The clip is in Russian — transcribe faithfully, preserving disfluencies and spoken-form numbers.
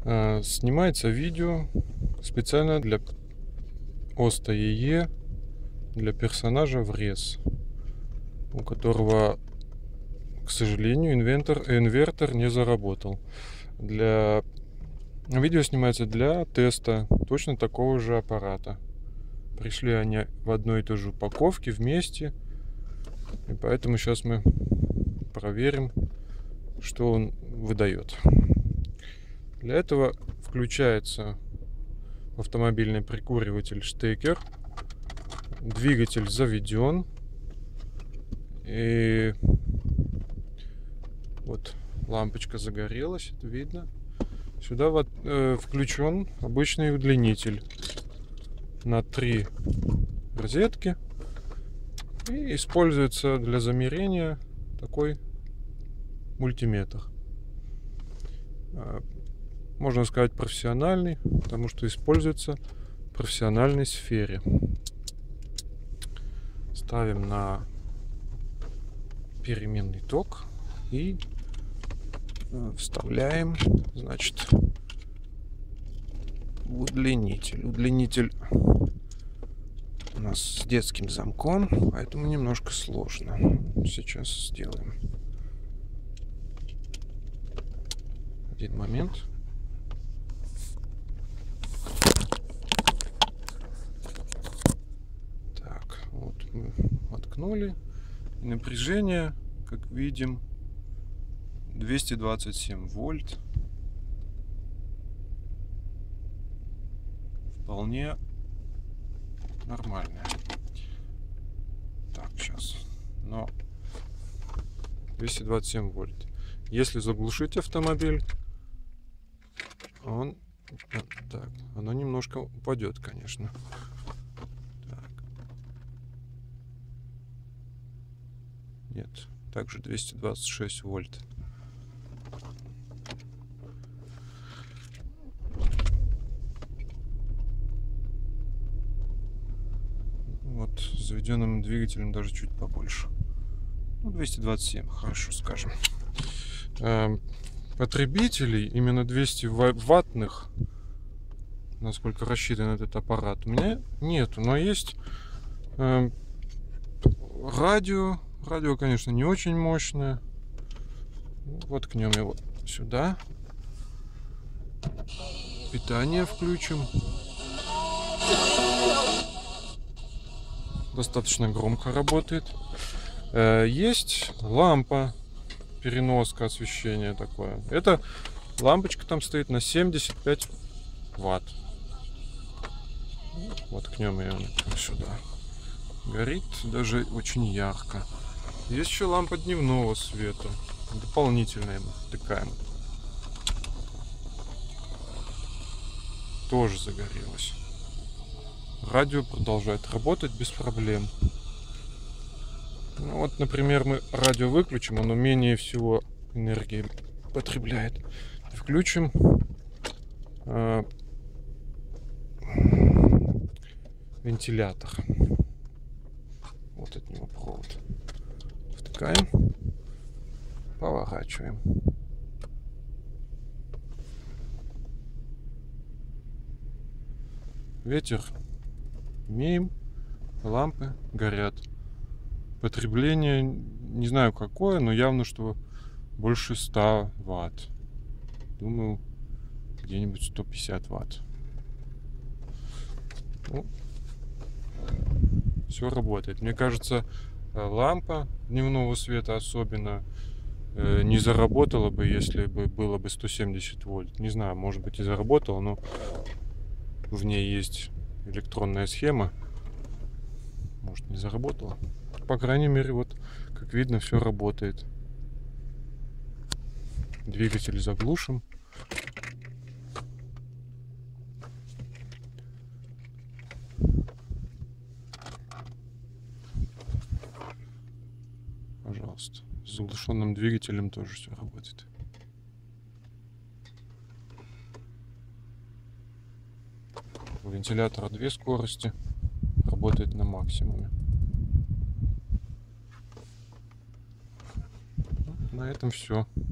Э, снимается видео специально для Оста ЕЕ, для персонажа Врез, у которого, к сожалению, инвентор, инвертор не заработал. Для видео снимается для теста точно такого же аппарата. Пришли они в одной и той же упаковке вместе, и поэтому сейчас мы проверим, что он выдает. Для этого включается автомобильный прикуриватель штекер, двигатель заведен, и вот лампочка загорелась, это видно. Сюда вот, э, включен обычный удлинитель на три розетки, и используется для замерения такой мультиметр. Можно сказать профессиональный, потому что используется в профессиональной сфере. Ставим на переменный ток и вставляем, значит, удлинитель. Удлинитель у нас с детским замком, поэтому немножко сложно. Сейчас сделаем. Один момент. Так, вот мы воткнули. Напряжение, как видим, двести двадцать семь вольт. Вполне нормальное. Так, сейчас. Но двести двадцать семь вольт. Если заглушить автомобиль, он так, оно немножко упадет, конечно. Так. Нет, также двести двадцать шесть вольт. Вот с заведенным двигателем даже чуть побольше. Ну, двести двадцать семь, хорошо, скажем. Потребителей именно двести ваттных, насколько рассчитан этот аппарат, у меня нету, но есть э, радио. Радио, конечно, не очень мощное. Воткнем его сюда. Питание включим. Достаточно громко работает. Э, есть лампа. Переноска освещения такое. Эта лампочка там стоит на семьдесят пять ватт. Воткнем ее сюда. Горит даже очень ярко. Есть еще лампа дневного света. Дополнительная втыкаем. Тоже загорелась. Радио продолжает работать без проблем. Ну, вот, например, мы радио выключим, оно менее всего энергии потребляет. Включим э, вентилятор. Вот от него провод. Втыкаем, поворачиваем. Ветер имеем, лампы горят. Потребление не знаю какое, но явно, что больше ста ватт. Думаю, где-нибудь сто пятьдесят ватт. Ну, все работает. Мне кажется, лампа дневного света особенно э, не заработала бы, если бы было бы сто семьдесят вольт. Не знаю, может быть и заработала, но в ней есть электронная схема. Может, не заработала. По крайней мере, вот, как видно, все работает. Двигатель заглушим. Пожалуйста. С заглушенным двигателем тоже все работает. У вентилятора две скорости. Работает на максимуме. На этом все.